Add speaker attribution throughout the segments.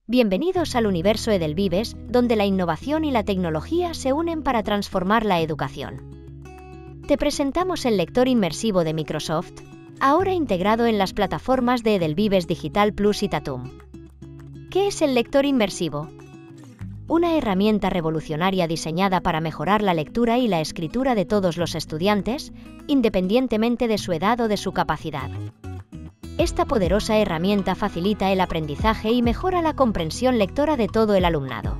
Speaker 1: Bienvenidos al universo Edelvives, donde la innovación y la tecnología se unen para transformar la educación. Te presentamos el lector inmersivo de Microsoft, ahora integrado en las plataformas de Edelvives Digital Plus y Tatum. ¿Qué es el lector inmersivo? Una herramienta revolucionaria diseñada para mejorar la lectura y la escritura de todos los estudiantes, independientemente de su edad o de su capacidad. Esta poderosa herramienta facilita el aprendizaje y mejora la comprensión lectora de todo el alumnado.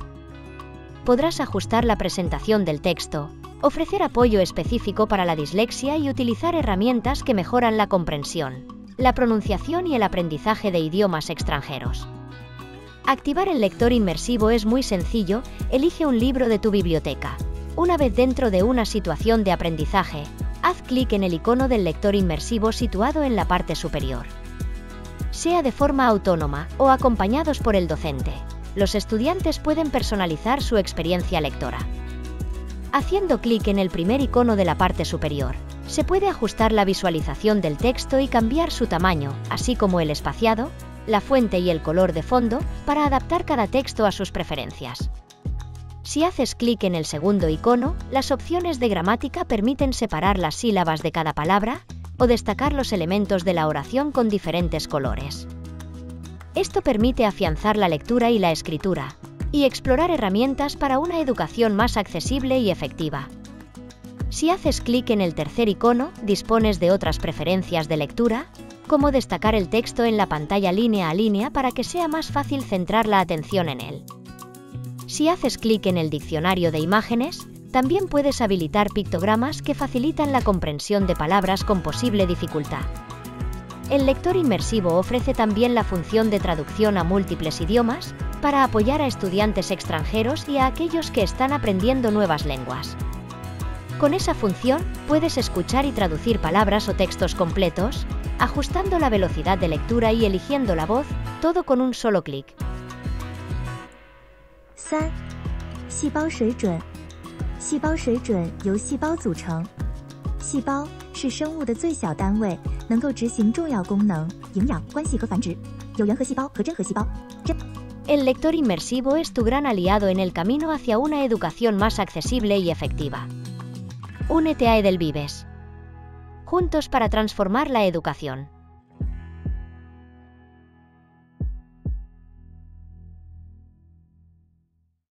Speaker 1: Podrás ajustar la presentación del texto, ofrecer apoyo específico para la dislexia y utilizar herramientas que mejoran la comprensión, la pronunciación y el aprendizaje de idiomas extranjeros. Activar el lector inmersivo es muy sencillo, elige un libro de tu biblioteca. Una vez dentro de una situación de aprendizaje, haz clic en el icono del lector inmersivo situado en la parte superior. Sea de forma autónoma o acompañados por el docente, los estudiantes pueden personalizar su experiencia lectora. Haciendo clic en el primer icono de la parte superior, se puede ajustar la visualización del texto y cambiar su tamaño, así como el espaciado, la fuente y el color de fondo, para adaptar cada texto a sus preferencias. Si haces clic en el segundo icono, las opciones de gramática permiten separar las sílabas de cada palabra o destacar los elementos de la oración con diferentes colores. Esto permite afianzar la lectura y la escritura, y explorar herramientas para una educación más accesible y efectiva. Si haces clic en el tercer icono, dispones de otras preferencias de lectura, como destacar el texto en la pantalla línea a línea para que sea más fácil centrar la atención en él. Si haces clic en el diccionario de imágenes, también puedes habilitar pictogramas que facilitan la comprensión de palabras con posible dificultad. El lector inmersivo ofrece también la función de traducción a múltiples idiomas, para apoyar a estudiantes extranjeros y a aquellos que están aprendiendo nuevas lenguas. Con esa función, puedes escuchar y traducir palabras o textos completos, ajustando la velocidad de lectura y eligiendo la voz, todo con un solo clic.
Speaker 2: 3. 细胞水准。细胞水准由细胞组成，细胞是生物的最小单位，能够执行重要功能，营养、关系和繁殖。有原核细胞和真核细胞。
Speaker 1: El lector inmersivo es tu gran aliado en el camino hacia una educación más accesible y efectiva. Únete a Edelvives. Juntos para transformar la educación.